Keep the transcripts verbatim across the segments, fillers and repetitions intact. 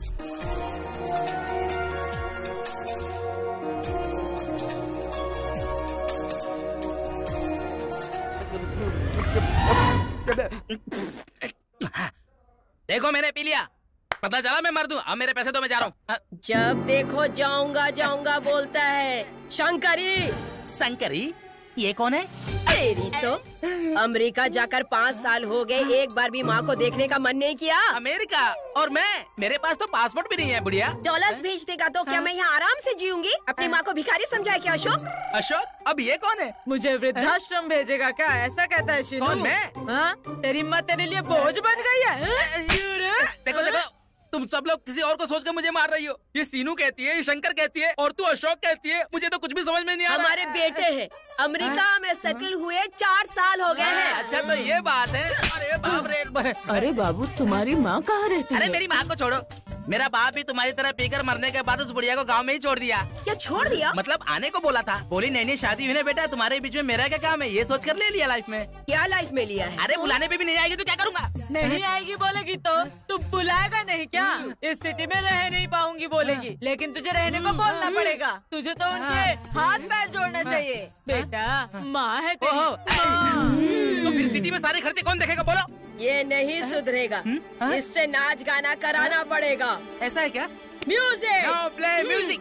देखो मैंने पी लिया, पता चला मैं मर दूं। अब मेरे पैसे तो मैं जा रहा हूँ। जब देखो जाऊंगा जाऊंगा बोलता है। शंकरी। शंकरी? ये कौन है? तेरी तो अमेरिका जाकर पाँच साल हो गए, एक बार भी माँ को देखने का मन नहीं किया। अमेरिका? और मैं, मेरे पास तो पासपोर्ट भी नहीं है बुढ़िया। डॉलर्स भेज देगा तो क्या मैं यहाँ आराम से जीऊंगी? अपनी माँ को भिखारी समझा क्या अशोक? अशोक? अब ये कौन है? मुझे वृद्धाश्रम भेजेगा क्या, ऐसा कहता है शीनू? कौन मैं? हाँ? तेरी माँ तेरे लिए बोझ बन गई है? देखो देखो, तुम सब लोग किसी और को सोचकर मुझे मार रही हो। ये सीनू कहती है, ये शंकर कहती है, और तू अशोक कहती है। मुझे तो कुछ भी समझ में नहीं आ रहा। हमारे बेटे हैं, अमेरिका में सेटल हुए चार साल हो गए हैं। अच्छा तो ये बात है। अरे बाप रे। अरे बाबू, तुम्हारी माँ कहाँ रहती है? अरे मेरी माँ को छोड़ो, मेरा बाप भी तुम्हारी तरह पीकर मरने के बाद उस बुढ़िया को गांव में ही छोड़ दिया। क्या छोड़ दिया? मतलब आने को बोला था, बोली नहीं नहीं शादी हुई ना बेटा, तुम्हारे बीच में मेरा क्या काम है, ये सोच कर ले लिया लाइफ में। क्या लाइफ में लिया है? अरे बुलाने पे भी नहीं आएगी तो क्या करूँगा? नहीं आएगी बोलेगी तो तू बुलाएगा नहीं क्या? इस सिटी में रह नहीं पाऊंगी बोलेगी, लेकिन तुझे रहने को बोलना पड़ेगा। तुझे तो उनके हाथ पैर जोड़ना चाहिए। बेटा माँ है तेरी। तो फिर सिटी में सारे खर्चे कौन देखेगा बोलो? ये नहीं सुधरेगा, इससे नाच गाना कराना पड़ेगा। ऐसा है क्या? म्यूजिक। Now play music.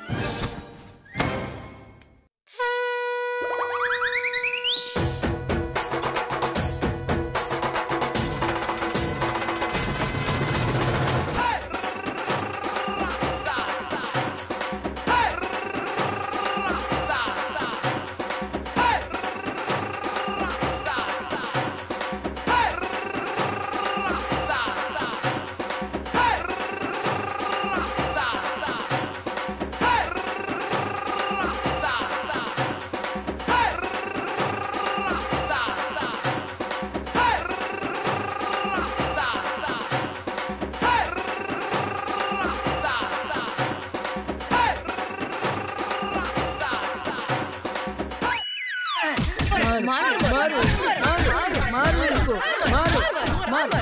मारो मारो मारो मारो इसको, मारो मारो।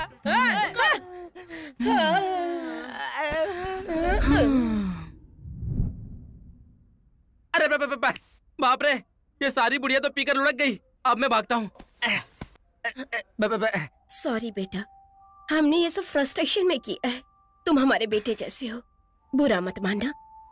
अरे बाप रे, ये सारी बुढ़िया तो पीकर लुढ़क गई। अब मैं भागता हूँ। सॉरी बेटा, हमने ये सब फ्रस्ट्रेशन में किया है। तुम हमारे बेटे जैसे हो, बुरा मत मानना।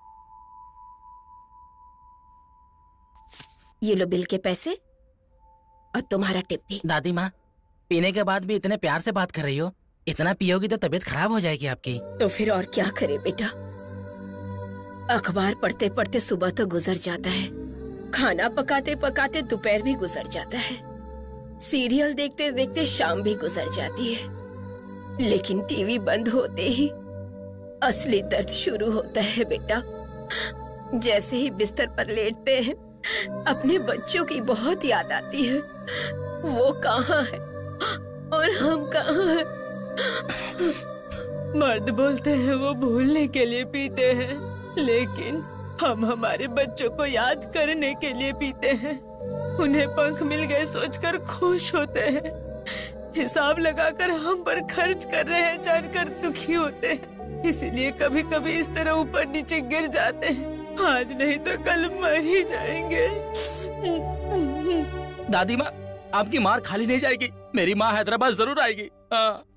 ये लो बिल के पैसे और तुम्हारा टिप भी। दादी माँ, पीने के बाद भी इतने प्यार से बात कर रही हो, इतना पियोगी तो तबीयत खराब हो जाएगी आपकी। तो फिर और क्या करे बेटा, अखबार पढ़ते पढ़ते सुबह तो गुजर जाता है, खाना पकाते पकाते दोपहर भी गुजर जाता है, सीरियल देखते देखते शाम भी गुजर जाती है, लेकिन टीवी बंद होते ही असली दर्द शुरू होता है बेटा। जैसे ही बिस्तर पर लेटते हैं, अपने बच्चों की बहुत याद आती है। वो कहाँ है और हम कहाँ हैं? मर्द बोलते हैं वो भूलने के लिए पीते हैं, लेकिन हम हमारे बच्चों को याद करने के लिए पीते हैं। उन्हें पंख मिल गए सोचकर खुश होते हैं, हिसाब लगाकर हम पर खर्च कर रहे हैं जानकर दुखी होते हैं। इसीलिए कभी कभी इस तरह ऊपर नीचे गिर जाते हैं। आज नहीं तो कल मर ही जाएंगे। दादी माँ, आपकी मार खाली नहीं जाएगी। मेरी माँ हैदराबाद जरूर आएगी। हाँ।